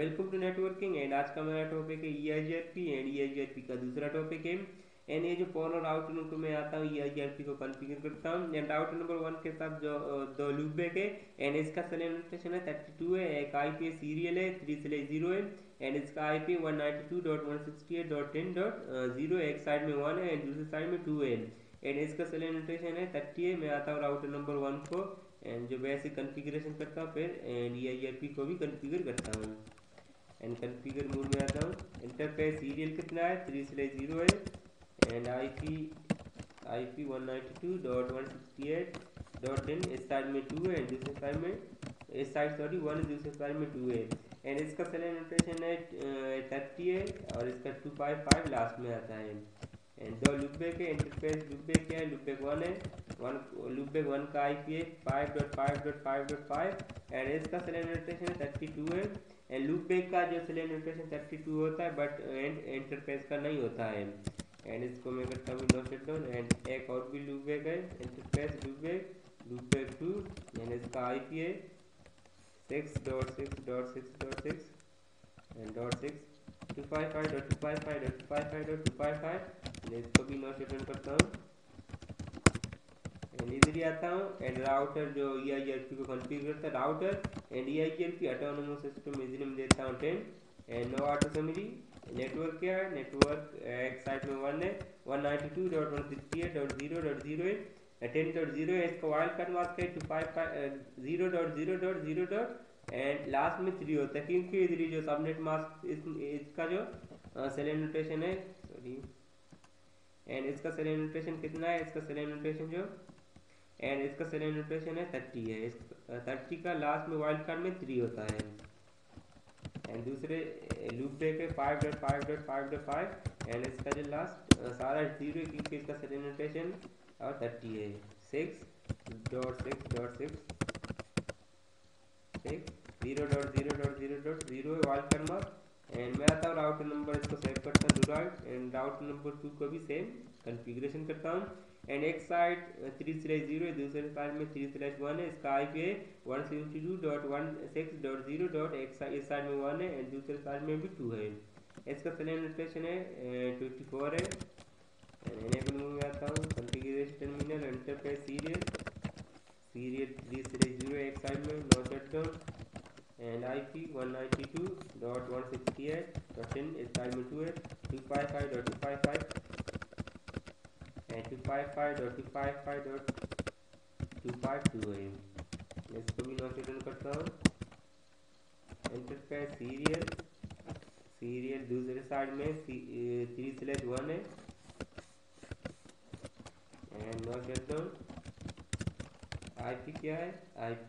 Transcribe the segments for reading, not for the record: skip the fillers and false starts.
Welcome to networking. And आज का मेरा टॉपिक है EIGRP एंड EIGRP का दूसरा टॉपिक है। एंड ये जो फॉर और आउट लूप में आता हूँ EIGRP को कॉन्फ़िगर करता हूँ। एंड आउट नंबर 1 के साथ जो दो लूप बैक है एंड इसका सेलेक्ट नोटेशन है 32 है, एक IP सीरियल है 3/0 है एंड इसका IP 192.168.10.0 एक साइड में 1 है एंड दूसरी साइड में 2 है एंड इसका सेलेक्ट नोटेशन है 30 है। मैं आता हूँ राउटर नंबर 1 को एंड जो बेसिक कॉन्फ़िगरेशन करता हूँ फिर एंड EIGRP को भी कॉन्फ़िगर करता हूँ। एंड कॉन्फ़िगर मोड में आता हूँ। इंटरफेस सीरियल कितना है 3/0 है एंड IP 192.168.10 इस साइड में 2 है एंड दूसरे साइड में इस साइड 1 है, दूसरे साइड में 2 है एंड इसका सेलेक्ट नोटेशन है 30 है और इसका 255 लास्ट में आता है। एंड दो लूप बैक है। इंटरफेस लूप बैक क्या है, लूप बैक 1 है, लूप बैक 1 का IP है 5.5.5.5 एंड इसका सेलेक्ट नोटेशन है 32 है एंड लूप बैक का जो सेलेक्ट नोटेशन 32 होता है बट एंड इंटरफेस का नहीं होता है एंड इसको मैं करता हूँ नो शट डाउन। एंड एक और भी लूप बैक है, इंटरफेस लूप बैक 2 एंड इसका IP है 6.6.6.6 एंड .6 255.255.255.255 इसको भी नो शट डाउन करता हूँ एंड इधर ही आता हूँ। एंड राउटर जो EIGRP को कॉन्फ़िगर करता है router and EIGRP autonomous system easily में देता हूँ 10 and no auto summary. Network क्या है, नेटवर्क एक साइड में 1 है 192.168.0.0 है 10.0 है, इसका वाइल्ड कार्ड मास्क है 255.0.0.0 एंड लास्ट में 3 होता है क्योंकि इधर जो सबनेट मास्क इसका जो सेलेक्ट नोटेशन है सॉरी एंड इसका सेलेक्ट नोटेशन कितना है, इसका सेलेक्ट नोटेशन जो एंड इसका सेलेक्ट नोटेशन है 30 है, 30 का लास्ट में वाइल्ड कार्ड में 3 होता है एंड दूसरे लूप बैक है 5.5.5.5 एंड इसका जो लास्ट सारा 0 है क्योंकि इसका सेलेक्ट नोटेशन और 30 है 6.6.6 0.0.0.0 वाइल्ड कार्ड मार्क एंड मैं आता हूँ राउटर नंबर इसको सेव करता हूँ डूराइट एंड राउटर नंबर 2 को भी सेम कॉन्फ़िगरेशन करता हूँ एंड एक साइड 3/0 है, दूसरे साइड में 3/1 है, इसका IP है 172.168.0. इस साइड में 1 है एंड दूसरे साइड में भी 2 है। इसका सेलेक्ट नोटेशन है 24 है एंड एनेबल में आता हूँ कॉन्फ़िगरेशन टर्मिनल इंटरफेस सीरियल 3/0 एक साइड में no shut down and IP 192.168.10 इस साइड में 2 है 255.255 एंड 255.255.252 है। इसको भी नो शट डाउन करता हूँ। इंटरफेस सीरियल दूसरे साइड में 3/1 है and no shut down. IP क्या है, IP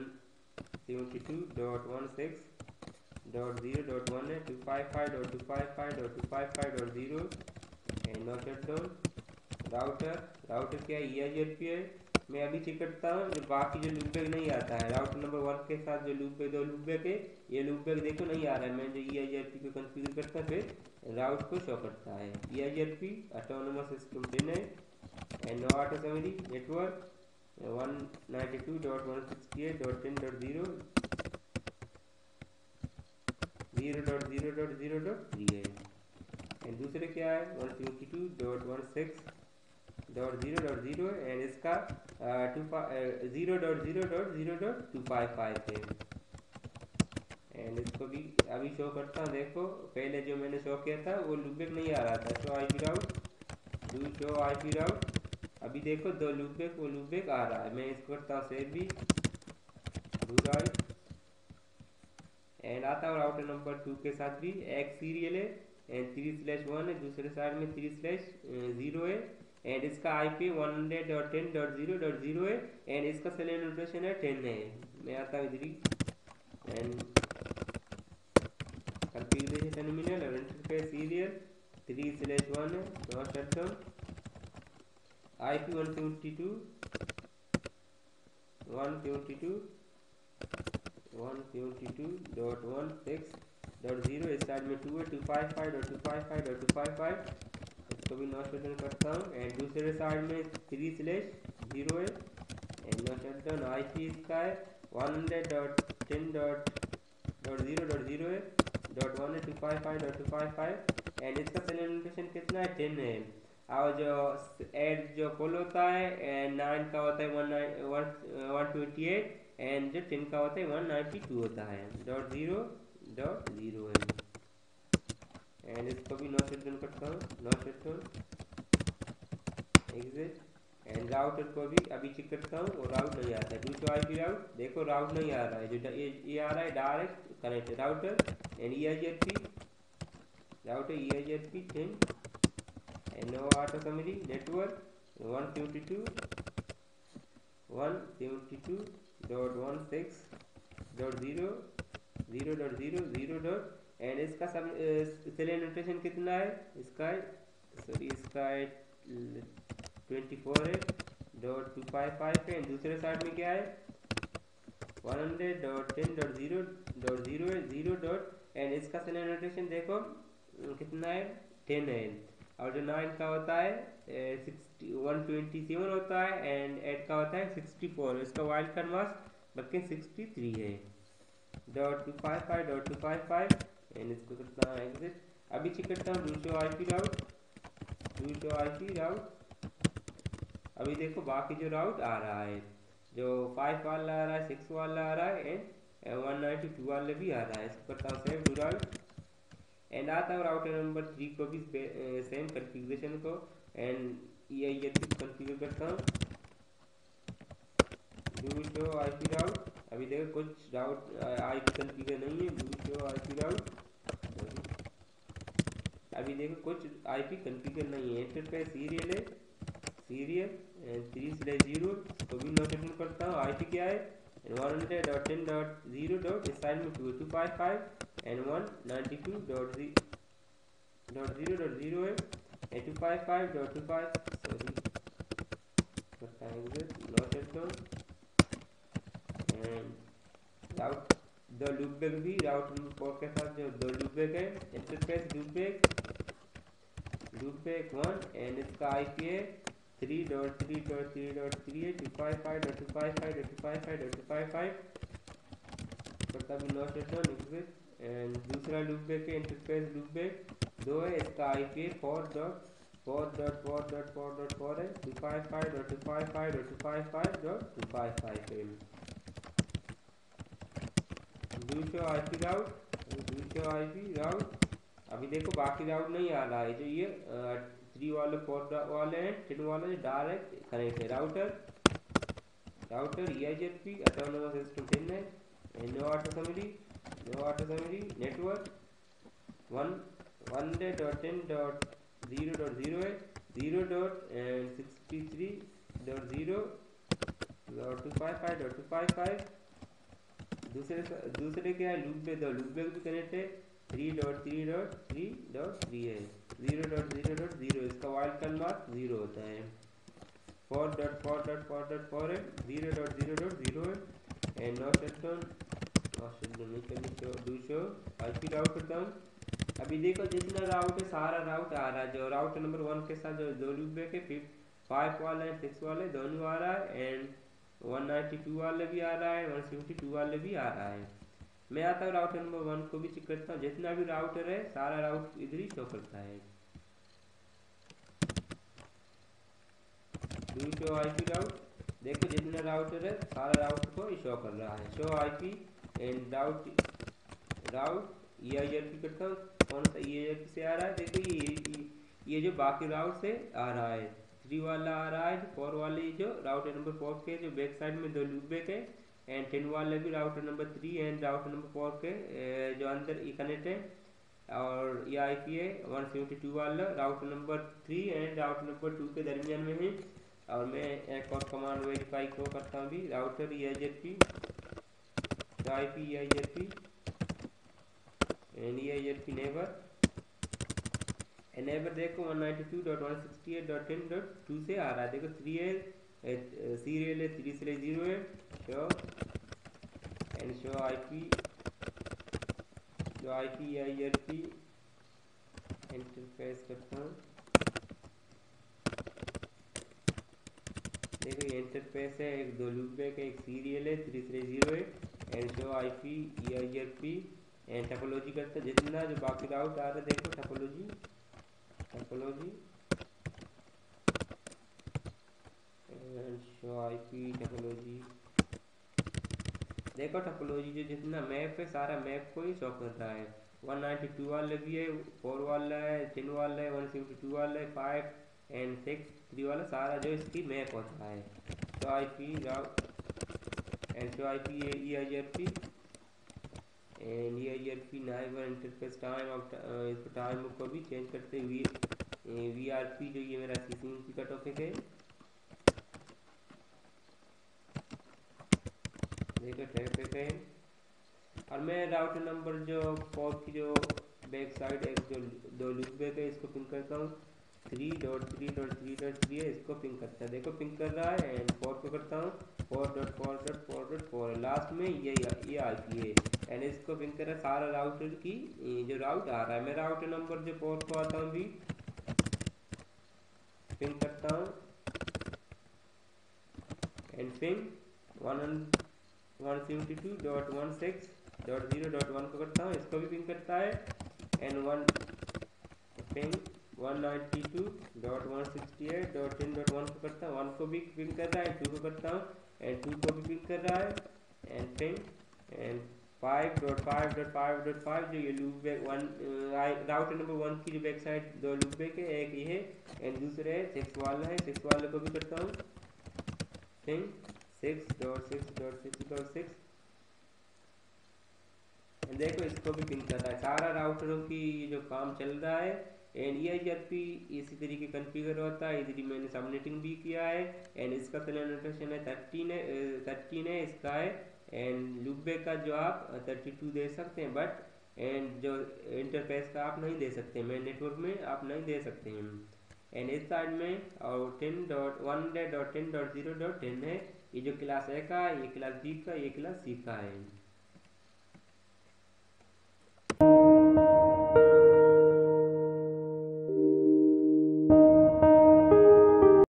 172.16.0.1 है 255.255.255.0 and no shut down. Router क्या है, EIGRP है। मैं अभी चेक करता हूँ जो बाकी जो लूप बैक नहीं आता है राउटर नंबर 1 के साथ जो दो लूप बैक है ये लूप बैक देखो नहीं आ रहा है। मैं जो EIGRP को कॉन्फ़िगर करता फिर राउट को शो करता है। EIGRP ऑटोनोमस सिस्टम 10 है and no auto summary. Network 192.168.10.0 0.0.0.3 है एंड दूसरे क्या है 172.16.0.0 एंड इसका 0.0.0.255 है एंड इसको भी अभी शो करता हूँ। देखो पहले जो मैंने शो किया था वो लूप बैक नहीं आ रहा था, शो IP राउट अभी देखो दो लूप बैक वो लूप बैक आ रहा है। मैं इसको करता हूँ सेव भी राइट एंड आता हूँ राउटर नंबर 2 के साथ भी एक सीरियल है एंड 3/1 है, दूसरे साइड में 3/0 है एंड इसका IP 100.10.0.0 है एंड इसका सेलेक्ट नोटेशन है 10 है। मैं आता हूँ इधर एंड कॉन्फ़िगरेशन टर्मिनल और इंटरफेस सीरियल 3/1 है नो शट डाउन। IP 172.168.0 इस साइड में 2 है 255.255.255 इसको भी नो शट डाउन करता हूँ एंड दूसरे साइड में 3/0 है and no shut down. IP इसका है 100.10.0.0 है डॉट 1 है 255.255 एंड इसका सेलेक्ट नोटेशन कितना है 10 है। और जो एड जो पुल होता है एंड 9 का होता है 128 एंड जो 10 का होता है 192 होता है डॉट ज़ीरो है। एंड इसको भी नो शेड्यूल करता हूँ, no schedule exit and router को भी अभी चेक करता हूँ और राउट नहीं आता है। दूसरा आईपी राउट देखो राउट नहीं आ रहा है, जो ये आ रहा है direct connect router and EIGRP router EIGRP 10 and no auto summary network 172.168.0.0.0 and इसका सब सेलेक्ट नोटेशन कितना है, इसका इसका 24 है .255 है एंड दूसरे साइड में क्या है 100.10.0.0 है 0 डॉट एंड इसका सेलेक्ट नोटेशन देखो कितना है 10 है। और जो 9 का होता है 127 होता है एंड 8 का होता है 64, इसका वाइल्ड कार्ड मास्क बल्कि 63 है .255 एंड इसको करता हूँ एग्जिट। अभी चेक करता हूँ दूसरा आईपी राउट अभी देखो बाकी जो राउट आ रहा है जो 5 वाला आ रहा है 6 वाला आ रहा है एंड 192 वाला भी आ रहा है। इसको करता हूँ सेव टू राउट एंड आता हूँ राउटर नंबर 3 को भी सेम कन्फिग्रेशन को एंड EIGRP कन्फिगर करता हूँ डू शो आईपी राउट। अभी देखो कुछ राउट आईपी कन्फिगर नहीं है डू शो आईपी राउट। अभी देखो कुछ आईपी कन्फिगर नहीं है, इंटरफेस सीरियल 3/0 तो भी नोटेशन करता हूँ। आईपी क्या है 100.10.0. इस साइड में 255 एंड 192.0.0 है एंड 255.25 सॉरी करता है notation and route the loopback भी राउट नंबर 4 के साथ जो दो लूपबैक है इंटरफेस लूपबैक 1 एंड इसका आईपी है 3.3.3.3 है 255.255.255.255 करता भी नो सेशन एग्जिट एंड दूसरा लूपबैक है इंटरफेस लूपबैक 2 है, इसका आईपी 4.4.4.4.4 है 255.255.255.255 है। दूसरा आईपी राउट अभी देखो बाकी राउट नहीं आ रहा है, जो ये 3 वाले 4 वाले हैं 10 वाले जो डायरेक्ट कनेक्ट है राउटर EIGRP ऑटोनोमस सिस्टम 10 है and no auto summary network 100.10.0.0 है 0.63.0.255.255 दूसरे क्या है लूपबैक भी कनेक्ट है 3.3.3.3 है 0.0.0 इसका वाइल्ड कार्ड मार्क 0 होता है 4.4.4.4 है 0.0.0 है एंड नो शेड्यूल नहीं करनी दूसरा आईपी राउट करता हूँ। अभी देखो जितना राउट है सारा राउट आ रहा है, जो राउट नंबर 1 के साथ जो दो लूपबैक है 5 वाला है 6 वाले दोनों आ रहा है एंड 192 वाले भी आ रहा है 172 वाले भी आ रहा है। मैं आता हूँ राउटर नंबर 1 को भी चेक करता हूँ, जितना भी राउटर है सारा राउट इधर ही शो करता है। शो आईपी राउट देखो जितना राउटर है सारा राउटर को शो कर रहा है। Show IP and route EIGRP करता हूँ, कौन सा EIGRP से आ रहा है देखो ये जो बाकी राउट से आ रहा है 3 वाला आ रहा है 4 वाले जो राउटर नंबर 4 के जो बैक साइड में दो लूपबैक है एंड 10 वाले भी router number 3 and router number 4 के जो अंदर कनेक्ट है और ये आईपी है 172 वाला router number 3 and router number 2 के दरमियान में है। और मैं एक और कमांड वेरीफाई को करता हूँ भी router EIGRP IP EIGRP and EIGRP neighbour देखो 192.168.10.2 से आ रहा है देखो 3 है सीरियल है 3/0 है show and show IP EIGRP interface करता हूँ देखो ये इंटरफेस है एक दो लूपबैक है एक सीरियल है 3/0 है and show IP EIGRP and topology करते हैं जितना जो बाकी राउट आ रहा है, देखो topology topology and show IP topology. देखो टोपोलॉजी जो जितना मैप है सारा मैप को ही शो कर रहा है। 192 वाला भी है, 4 वाला है, 10 वाला है, 172 वाला है, 5 एंड 6 3 वाला, सारा जो इसकी मैप होता है। Show IP route and show IP E I R P and E I R P neighbour interface time. अब इसको टाइम को भी चेंज करते वी आर पी जो ये मेरा CCNP का टॉपिक है। देखो ट्रैफिक है। और मैं राउटर नंबर जो पोर्ट की जो बैक साइड एक जो दो लूप बैक है इसको पिंग करता हूँ। 3.3.3.3 है, इसको पिंग करता है, देखो पिंग कर रहा है। एंड पोर्ट को करता हूँ 4.4.4.4 लास्ट में ये आती है। एंड इसको पिंग कर रहा है सारा राउटर की जो राउट आ रहा है। मैं राउटर नंबर जो पोर्ट को आता हूँ भी पिंग करता हूँ एंड पिंग 172.16.0.1 को करता हूँ, इसको भी पिंग करता है। एंड पिंग 192.168.10.1 को करता हूँ, 1 को भी पिंग कर रहा है, 2 को करता हूँ एंड 2 को भी पिंग कर रहा है। एंड पिंग एंड 5.5.5.5 जो ये loop back one router number 1 की जो बैक साइड दो लूप बैक है, एक ये है एंड दूसरे 6 वाला है, 6 वाले को भी करता हूँ पिंग 6.6.6.6। देखो इसको भी पिन कर रहा है, सारा राउटरों की जो काम चल रहा है। एंड EIGRP इसी तरीके कॉन्फ़िगर होता है, इधर मैंने सबनेटिंग भी किया है। एंड इसका सेलेन नोटेशन है 13 है इसका है। एंड लूपबैक का जो आप 32 दे सकते हैं, बट एंड जो इंटरफेस का आप नहीं दे सकते, मेन नेटवर्क में आप नहीं दे सकते हैं। एंड इस साइड में और 10.1.10.0.10 है, ये जो क्लास ए का है, ये क्लास बी का, ये क्लास सी का है।